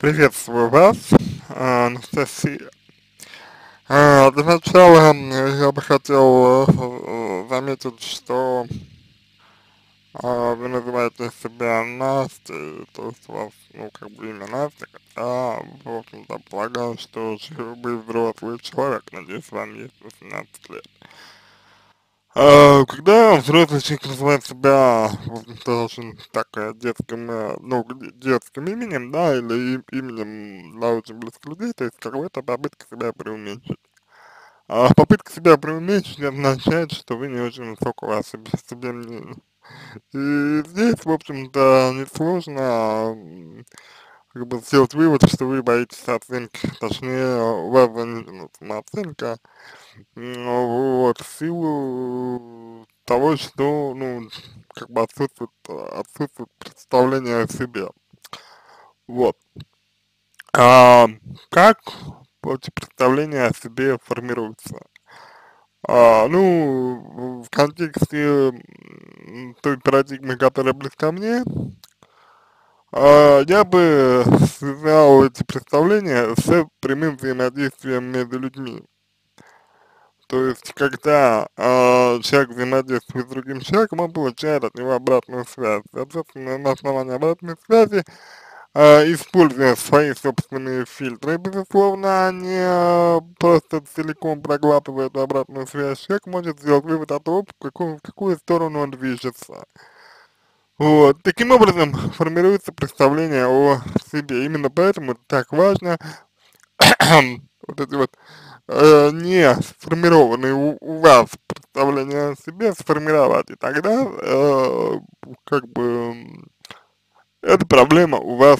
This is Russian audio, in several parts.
Приветствую вас, Анастасия. Для начала я бы хотел заметить, что вы называете себя Настей, то есть у вас, ну, как бы имя Настя, хотя, в общем-то, полагаю, что вы взрослый человек, надеюсь, вам есть 18 лет. Когда взрослый человек называет себя, в общем-то, очень так детским, ну, детским именем, да, или именем для очень близких людей, то есть какая-то попытка себя преуменьшить. А попытка себя преуменьшить означает, что вы не очень высокого о себе мнения. И здесь, в общем-то, несложно как бы сделать вывод, что вы боитесь оценки, точнее, у вас занижена самооценка, вот, в силу того, что, ну, как бы отсутствует представление о себе. Вот. А как эти представления о себе формируются? Ну, в контексте той парадигмы, которая близка мне, я бы связал эти представления с прямым взаимодействием между людьми. То есть, когда человек взаимодействует с другим человеком, он получает от него обратную связь. Соответственно, на основании обратной связи, используя свои собственные фильтры, безусловно, а не просто целиком проглатывая эту обратную связь, человек может сделать вывод о том, в какую сторону он движется. Вот. Таким образом, формируется представление о себе. Именно поэтому это так важно вот эти вот не сформированные у вас представления о себе сформировать, и тогда как бы эта проблема у вас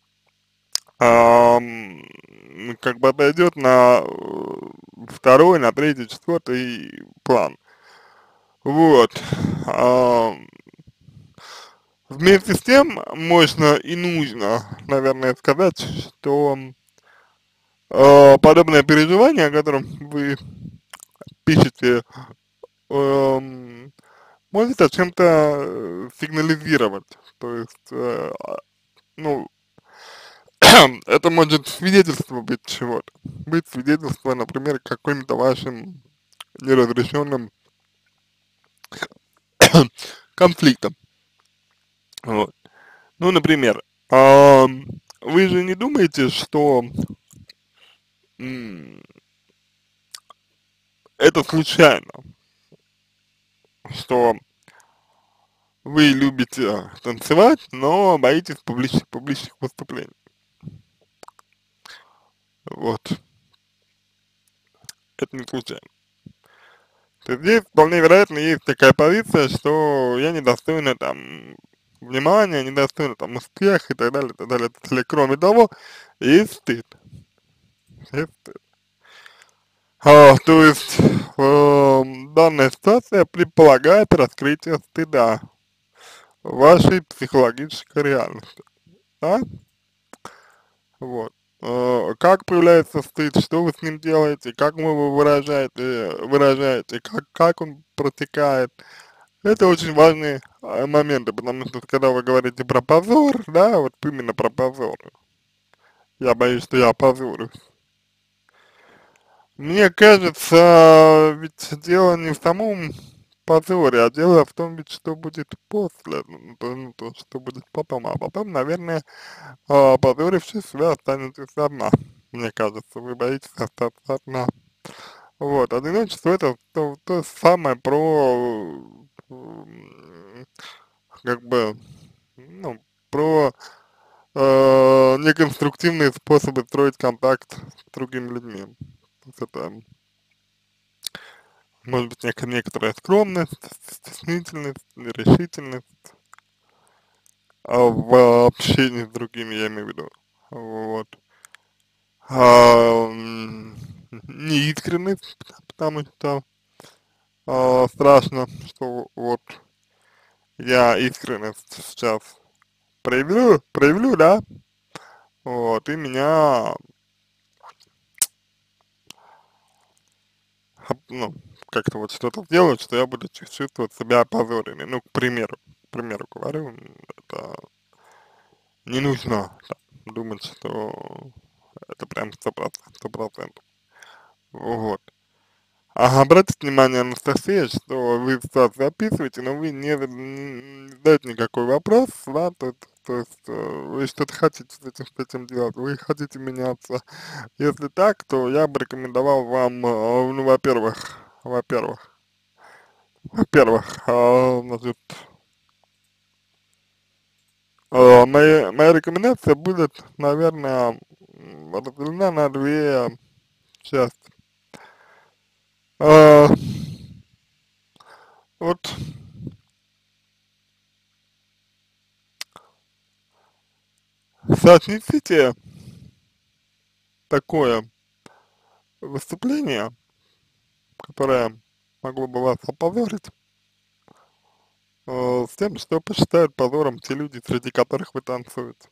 как бы отойдет на второй, на третий, четвертый план. Вот. Ам, Вместе с тем можно и нужно, наверное, сказать, что подобное переживание, о котором вы пишете, эм, может о чем-то сигнализировать. То есть, ну, это может свидетельство быть чего-то. Быть свидетельство, например, каким-то вашим неразрешенным конфликтом. Вот. Ну, например, вы же не думаете, что м, это случайно, что вы любите танцевать, но боитесь публичных выступлений. Вот. Это не случайно. То есть здесь вполне вероятно есть такая позиция, что я недостойна там внимания, недостойна там успеха и так далее, и так далее. Или кроме того, есть стыд. Есть стыд. То есть данная ситуация предполагает раскрытие стыда вашей психологической реальности, да? Вот. Как появляется стыд, что вы с ним делаете, как вы его выражаете, как он протекает. Это очень важные моменты, потому что когда вы говорите про позор, да, вот именно про позор, я боюсь, что я опозорюсь. Мне кажется, ведь дело не в самом позоре, а дело в том, ведь что будет после, ну, то, что будет потом. А потом, наверное, опозорившись, вы останетесь одна. Мне кажется, вы боитесь остаться одна. Вот, одиночество это то самое про, как бы, ну, про неконструктивные способы строить контакт с другими людьми. То есть это может быть некоторая скромность, стеснительность, нерешительность в общении с другими, я имею в виду. Вот. Неискренность, потому что страшно, что вот я искренность сейчас проявлю, да, вот, и меня, ну, как-то вот что-то сделают, что я буду чувствовать себя опозоренным, ну, к примеру говорю, это не нужно, думать, что это прям 100%. Вот. А обратите внимание, Анастасия, что вы ситуацию описываете, но вы не задаете никакой вопрос, да, то есть вы что-то хотите с этим делать, вы хотите меняться. Если так, то я бы рекомендовал вам, ну, значит, моя рекомендация будет, наверное, разделена на две части. А, вот соотнесите такое выступление, которое могло бы вас опозорить, с тем, что посчитают позором те люди, среди которых вы танцуете.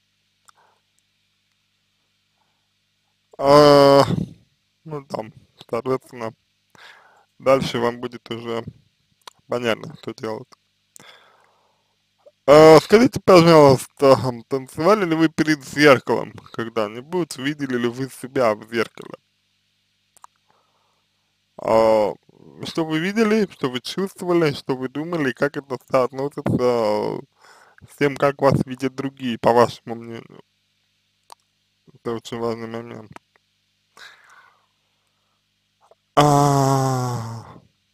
А, ну там, соответственно, дальше вам будет уже понятно, что делать. Скажите, пожалуйста, танцевали ли вы перед зеркалом когда-нибудь? Видели ли вы себя в зеркале? А, что вы видели, что вы чувствовали, что вы думали, как это соотносится с тем, как вас видят другие, по вашему мнению? Это очень важный момент. А,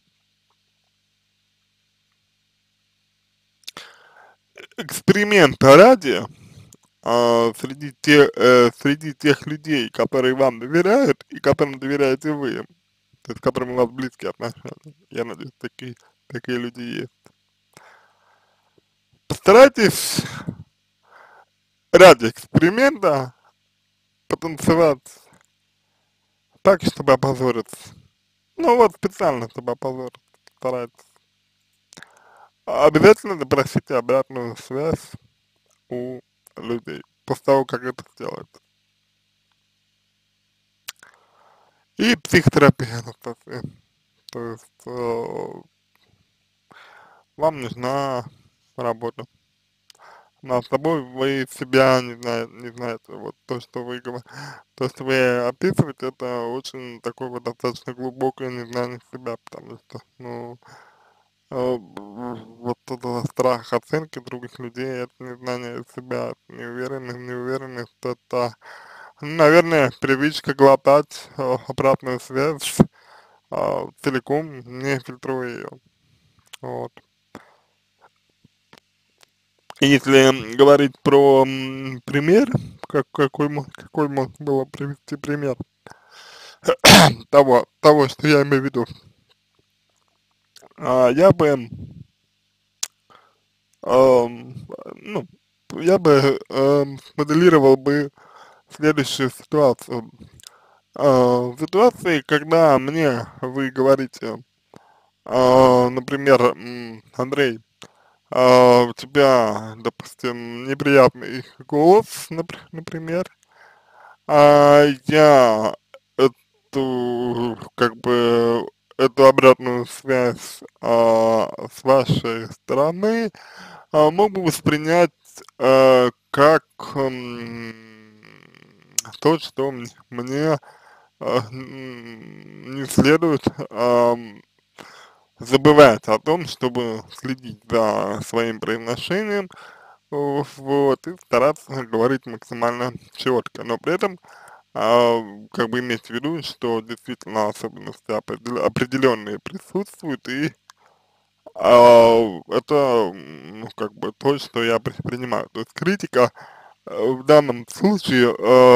эксперимента ради, среди тех людей, которые вам доверяют и которым доверяете вы, то есть с которыми у вас близкие отношения, я надеюсь, такие люди есть. Постарайтесь ради эксперимента потанцевать так, чтобы опозориться. Ну вот специально, чтобы опозориться, старайтесь. Обязательно запросите обратную связь у людей после того, как это сделаете. И психотерапия, Анастасия. То есть вам нужна работа над собой, вы себя не знаете. Вот то, что вы описываете, это очень такое вот достаточно глубокое незнание себя, потому что, ну, вот это страх оценки других людей, это незнание себя, это неуверенность, это, ну, наверное, привычка глотать обратную связь целиком, не фильтруя ее. Вот. Если говорить про пример, какой мог было привести пример того, что я имею в виду, я бы, ну, я бы смоделировал бы следующую ситуацию. В ситуации, когда мне вы говорите, например, Андрей, у тебя, допустим, неприятный голос, например, я как бы, эту обратную связь, с вашей стороны, мог бы воспринять, как, то, что мне, не следует, забывать о том, чтобы следить за своим произношением, вот, и стараться говорить максимально четко, но при этом как бы иметь в виду, что действительно особенности определенные присутствуют, и это, ну, как бы то, что я принимаю. То есть критика в данном случае,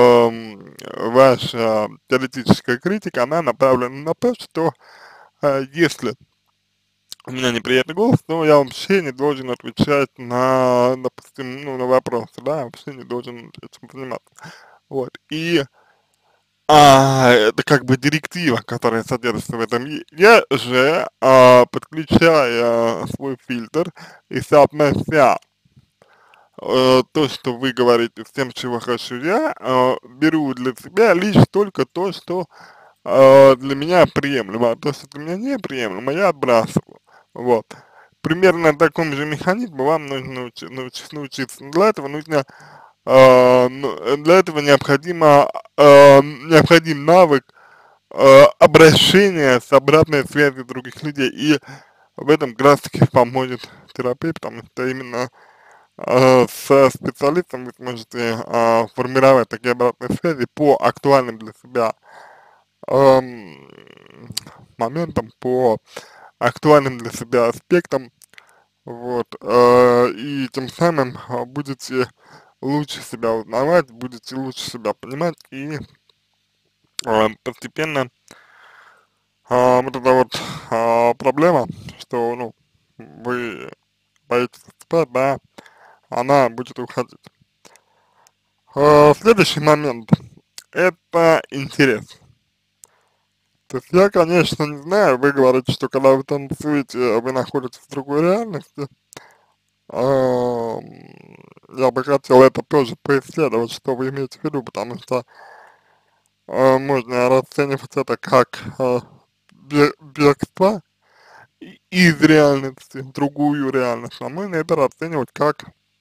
ваша теоретическая критика, она направлена на то, что если у меня неприятный голос, то я вообще не должен отвечать на, допустим, ну, на вопросы, да, вообще не должен этим заниматься. Вот, и это как бы директива, которая содержится в этом. Я же, подключая свой фильтр и соотнося то, что вы говорите, с тем, чего хочу я, беру для себя лишь только то, что для меня приемлемо, а то, что для меня неприемлемо, я отбрасываю. Вот. Примерно на таком же механизме вам нужно научиться. Для этого нужно Для этого необходим навык обращения с обратной связью других людей, и в этом как раз таки поможет терапия, потому что именно со специалистом вы сможете формировать такие обратные связи по актуальным для себя ам, моментам, по актуальным для себя аспектам, вот, и тем самым будете лучше себя узнавать, будете лучше себя понимать, и постепенно вот эта вот проблема, что, ну, вы боитесь спать, да, она будет уходить. Следующий момент – это интерес. То есть я, конечно, не знаю, вы говорите, что когда вы танцуете, вы находитесь в другой реальности. Ам, я бы хотел это тоже поисследовать, что вы имеете в виду, потому что можно расценивать это как бегство из реальности в другую реальность, а можно это расценивать как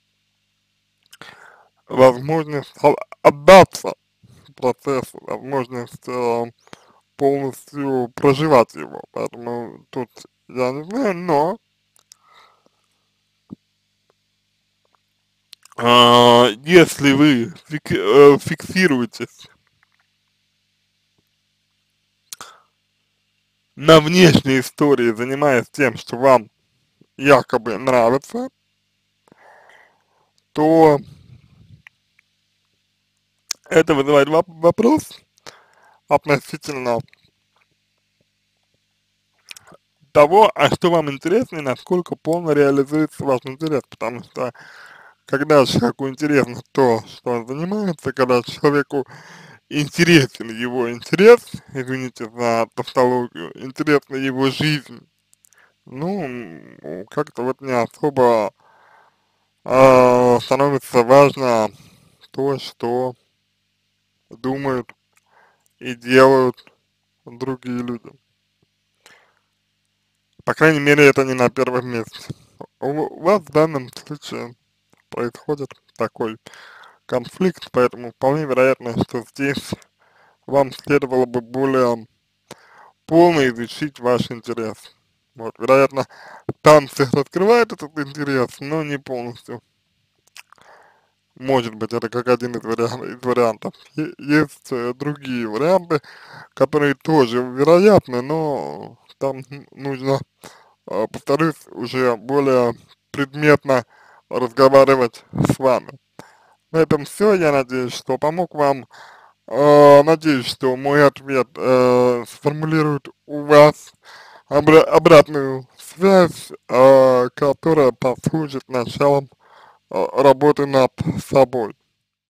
возможность отдаться процессу, возможность полностью проживать его. Поэтому тут я не знаю, но если вы фиксируетесь на внешней истории, занимаясь тем, что вам якобы нравится, то это вызывает вопрос относительно того, а что вам интересно и насколько полно реализуется ваш интерес, потому что когда человеку интересно то, что он занимается, когда человеку интересен его интерес, извините за тавтологию, интересна его жизнь, ну, как-то вот не особо становится важно то, что думают и делают другие люди. По крайней мере, это не на первом месте. У вас в данном случае происходит такой конфликт, поэтому вполне вероятно, что здесь вам следовало бы более полно изучить ваш интерес. Вот, вероятно, танцы раскрывают этот интерес, но не полностью. Может быть, это как один из вариантов. Есть другие варианты, которые тоже вероятны, но там нужно, повторюсь, уже более предметно разговаривать с вами. На этом все. Я надеюсь, что помог вам. Надеюсь, что мой ответ сформулирует у вас обратную связь, которая послужит началом работы над собой.